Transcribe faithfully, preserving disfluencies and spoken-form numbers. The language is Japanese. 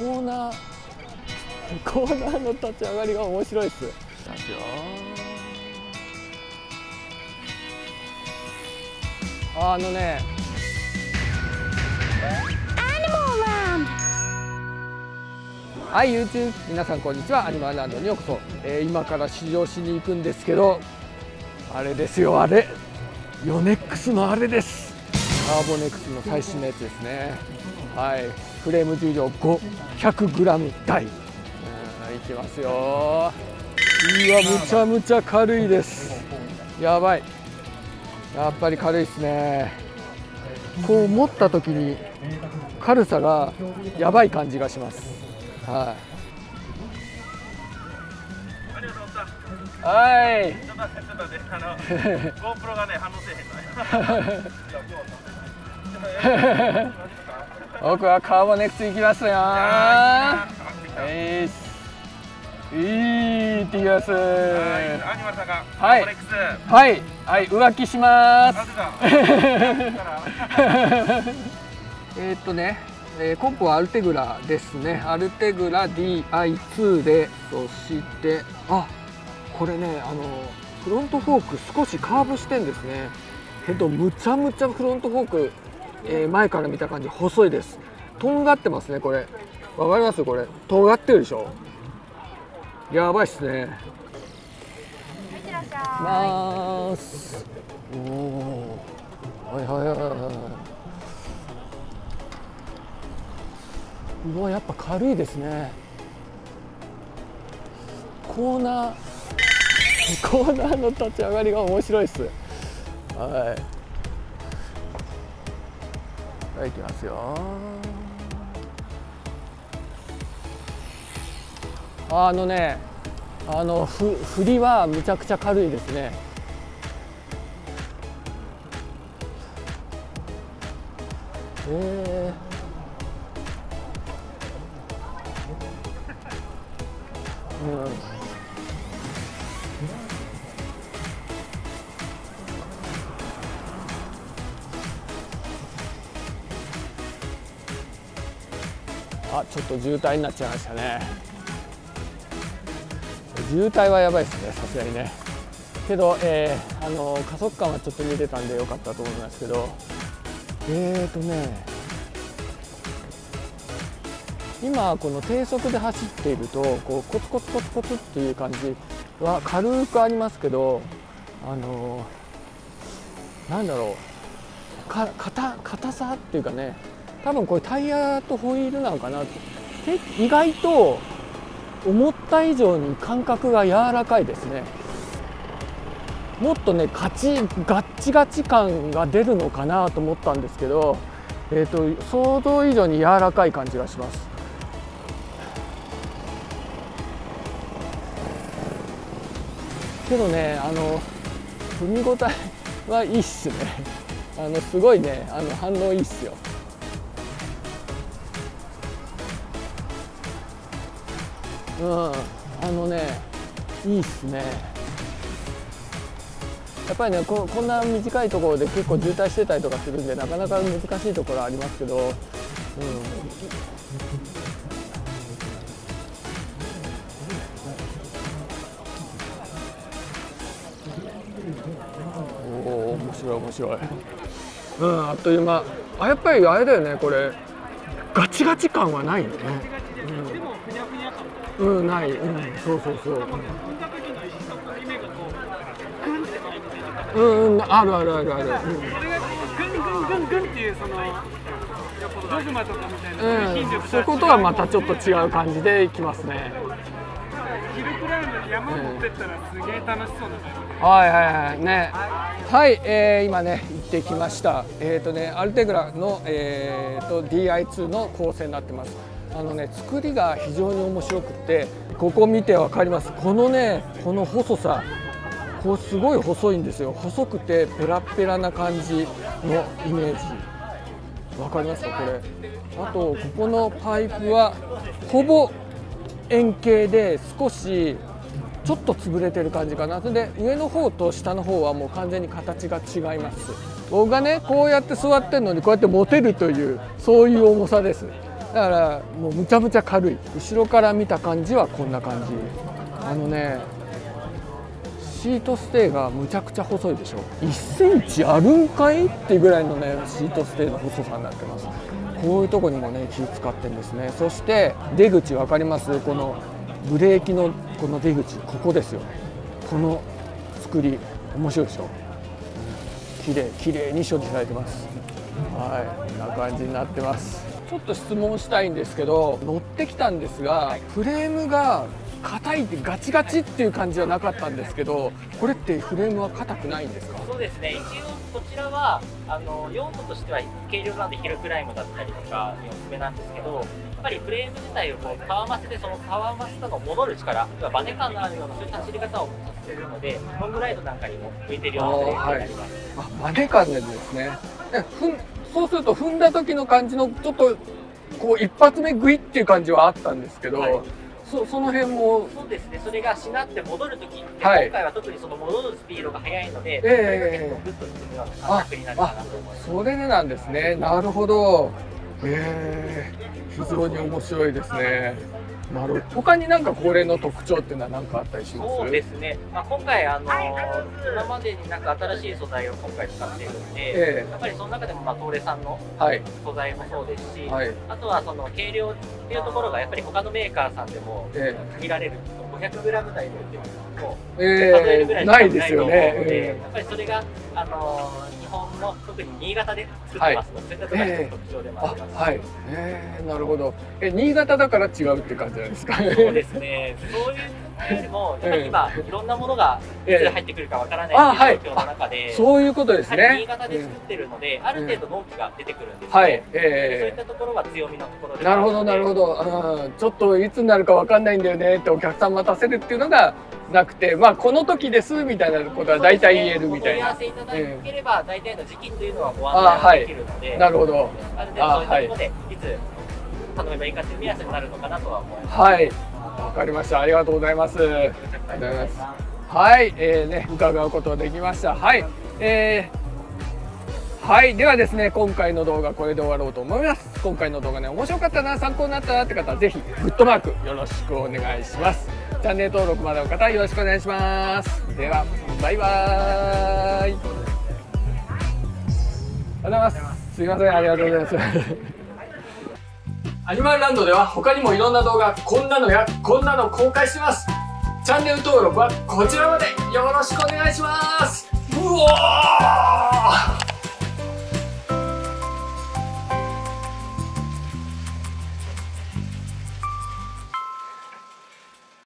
コーナーコーナーの立ち上がりが面白いです。ますよ。あのねはい YouTube 皆さんこんにちは。アニマルランドにようこそ、えー、今から試乗しに行くんですけど、あれですよ、あれヨネックスのあれです。カーボネックスの最新のやつですね。はい、フレーム重量 ごひゃくグラム 台、うん、いきますよ。うわ、むちゃむちゃ軽いです。やばい、やっぱり軽いですね。こう持った時に軽さがやばい感じがします。はい。はい。ちょっと待って、ちょっと待って、あの GoPro がね反応せえへんの。僕はカーボネックス行きますよ。はい。いいってきます。アニマルさんがカーボネックス。はい、はい、浮気します。えっとね、えー、コンポはアルテグラですね。アルテグラ ディーアイツー で、そしてあ、これね、あのフロントフォーク少しカーブしてんですね。けどむちゃむちゃフロントフォーク、えー、前から見た感じ細いです。とんがってますね。これわかります？これ尖ってるでしょ。やばいっすね。ます。おお、はいはいはいはい。うわ、やっぱ軽いですね。コーナーコーナーの立ち上がりが面白いです。はい。はい、いきますよ。あのね、あのふ振りはむちゃくちゃ軽いですね。えー、うん。あ、ちょっと渋滞になっちゃいましたね。渋滞はやばいですね、さすがにね。けど、えー、あの加速感はちょっと見てたんでよかったと思いますけど、えーとね、今この低速で走っているとこうコツコツコツコツっていう感じは軽くありますけど、あのなんだろう、か硬硬さっていうかね、多分これタイヤとホイールなのかなって、意外と思った以上に感覚が柔らかいですね。もっとねガチガッチガチ感が出るのかなと思ったんですけど、えーと想像以上に柔らかい感じがします。けどね、あの踏み応えはいいっすね。あのすごいね、あの反応いいっすよ。うん、あのね、いいっすね。やっぱりね、こ, こんな短いところで結構渋滞してたりとかするんで、なかなか難しいところはありますけど、うん、おお、面白い面白い。うん、あっという間。あ、やっぱりあれだよね、これガチガチ感はないよね。うん、うん、ない、うん、そうそうそう。うんうん、あるあるあるある。それがグングングングンっていうそのドグマとかみたいな、うん、そういうことはまたちょっと違う感じでいきますね。ヒルクライム山持ってったらすげえ楽しそうな感じ。はいはいはいね。はい、えー、今ね行ってきました。えっ、ー、とねアルテグラの、えー、と ディーアイツー の構成になってます。あのね作りが非常に面白くて、ここ見てわかります。このねこの細さ。こうすごい細いんですよ。細くてペラペラな感じのイメージ。わかりますかこれ。あとここのパイプはほぼ円形で少しちょっと潰れてる感じかな。それで上の方と下の方はもう完全に形が違います。僕がねこうやって座ってるのにこうやって持てるというそういう重さです。 だからもうむちゃむちゃ軽い。後ろから見た感じはこんな感じ。あのねシートステイがむちゃくちゃ細いでしょ。いっセンチあるんかいっていうぐらいのねシートステイの細さになってます。こういうとこにもね気使ってるんですね。そして出口分かります？このブレーキのこの出口、ここですよ。この作り面白いでしょ。綺麗綺麗に処理されてます。はい、こんな感じになってます。ちょっと質問したいんですけど、乗ってきたんですがフレームが硬いってガチガチっていう感じはなかったんですけど、これってフレームは硬くないんですか？ そうですね、一応こちらはあの用途としては軽量なんでヒルクライムだったりとかにおすすめなんですけど、やっぱりフレーム自体をこうタワーマスでそのタワーマスとの戻る力、要はバネ感のあるようなそういう走り方をさせているので、ロングライドなんかにも向いてるようなフレームになります。 あ、バネ感なんですね。ふんそうすると踏んだ時の感じのちょっとこう一発目グイっていう感じはあったんですけど、はい、そ, その辺もそうですね。それがしなって戻るときって、はい、今回は特にその戻るスピードが速いので、えー、グッと進むような感覚になるかなと思います。 それでなんですね。なるほど。えー、非常に面白いですね。なるほど。他になんかこれの特徴っていうのは何かあったりします？ そうですね。まあ、今回あの今までになんか新しい素材を今回使っているので、えー、やっぱりその中でもまあ東レさんの素材もそうですし、はい、あとはその軽量っていうところがやっぱり他のメーカーさんでも限られる、ごひゃくグラム 台でっていうのも数えるぐらいしかないと思うので、やっぱりそれがあの日本の特に新潟で作ってますので、そういったところが一つ特徴でもあります。 はい。えー、なるほど。え、新潟だから違うって感じなんですか？ そうですね。そういうよりも、やっぱり今いろんなものがいつ入ってくるかわからないっていう状況の中で、 そういうことですね。 新潟で作ってるので、ある程度納期が出てくるんですね。はい。そういったところは強みのところで。 なるほどなるほど。ちょっといつになるかわかんないんだよねってお客さん待たせるっていうのがなくて、まあこの時ですみたいなことは大体言えるみたいな。 お問い合わせいただければ大体の時期というのはご案内できるので、 なるほど。 ある程度そういったことでいつ頼めばいいかっていう目安になるのかなとは思います。 はい。わかりました。ありがとうございます。ありがとうございます。はい、えー、ね伺うことができました。はい、えー、はい、ではですね今回の動画これで終わろうと思います。今回の動画ね面白かったな、参考になったなって方はぜひグッドマークよろしくお願いします。チャンネル登録までの方よろしくお願いします。ではバイバーイ。ありがとうございます。すいません、ありがとうございます。アニマルランドでは他にもいろんな動画こんなのやこんなの公開してます。チャンネル登録はこちらまでよろしくお願いします。うおー。